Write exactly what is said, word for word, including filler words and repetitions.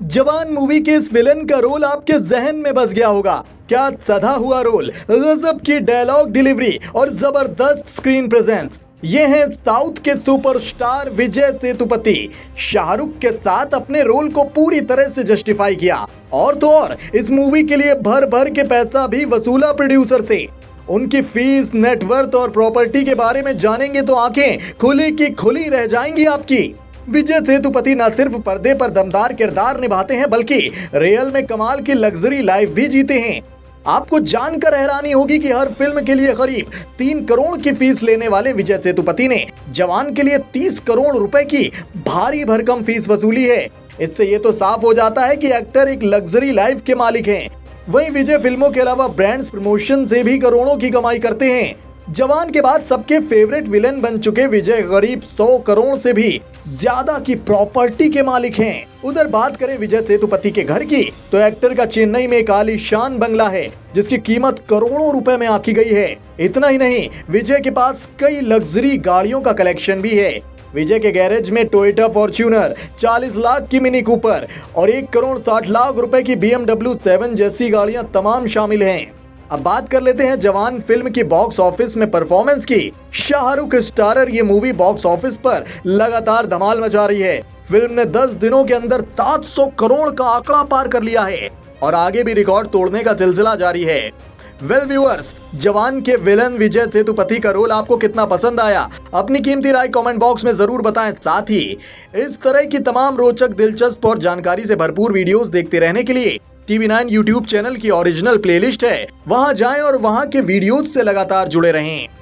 जवान मूवी के इस विलन का रोल आपके जहन में बस गया होगा। क्या सधा हुआ रोल, गजब की डायलॉग डिलीवरी और जबरदस्त स्क्रीन प्रेजेंस। ये हैं साउथ के सुपरस्टार विजय सेतुपति। शाहरुख के साथ अपने रोल को पूरी तरह से जस्टिफाई किया और तो और इस मूवी के लिए भर भर के पैसा भी वसूला प्रोड्यूसर से। उनकी फीस, नेटवर्थ और प्रॉपर्टी के बारे में जानेंगे तो आंखें खुली की खुली रह जाएंगी आपकी। विजय सेतुपति न सिर्फ पर्दे पर दमदार किरदार निभाते हैं बल्कि रियल में कमाल की लग्जरी लाइफ भी जीते हैं। आपको जानकर हैरानी होगी कि हर फिल्म के लिए करीब तीन करोड़ की फीस लेने वाले विजय सेतुपति ने जवान के लिए तीस करोड़ रुपए की भारी भरकम फीस वसूली है। इससे ये तो साफ हो जाता है कि एक्टर एक लग्जरी लाइफ के मालिक हैं। वहीं विजय फिल्मों के अलावा ब्रांड्स प्रमोशन से भी करोड़ों की कमाई करते हैं। जवान के बाद सबके फेवरेट विलेन बन चुके विजय करीब सौ करोड़ से भी ज्यादा की प्रॉपर्टी के मालिक हैं। उधर बात करें विजय सेतुपति के घर की तो एक्टर का चेन्नई में एक आलीशान बंगला है जिसकी कीमत करोड़ों रुपए में आंकी गई है। इतना ही नहीं, विजय के पास कई लग्जरी गाड़ियों का कलेक्शन भी है। विजय के गैरेज में टोयोटा फॉर्च्यूनर, चालीस लाख की मिनी कूपर और एक करोड़ साठ लाख रुपए की बी एम डब्ल्यू सेवन जैसी गाड़ियां तमाम शामिल हैं। अब बात कर लेते हैं जवान फिल्म की बॉक्स ऑफिस में परफॉर्मेंस की। शाहरुख स्टारर ये मूवी बॉक्स ऑफिस पर लगातार धमाल मचा रही है। फिल्म ने दस दिनों के अंदर सात सौ करोड़ का आंकड़ा पार कर लिया है और आगे भी रिकॉर्ड तोड़ने का सिलसिला जारी है। वेल व्यूअर्स, जवान के विलन विजय सेतुपति का रोल आपको कितना पसंद आया? अपनी कीमती राय कमेंट बॉक्स में जरूर बताएं। साथ ही इस तरह की तमाम रोचक, दिलचस्प और जानकारी से भरपूर वीडियोस देखते रहने के लिए टीवी नाइन यूट्यूब चैनल की ओरिजिनल प्लेलिस्ट है, वहां जाएं और वहां के वीडियोस से लगातार जुड़े रहें।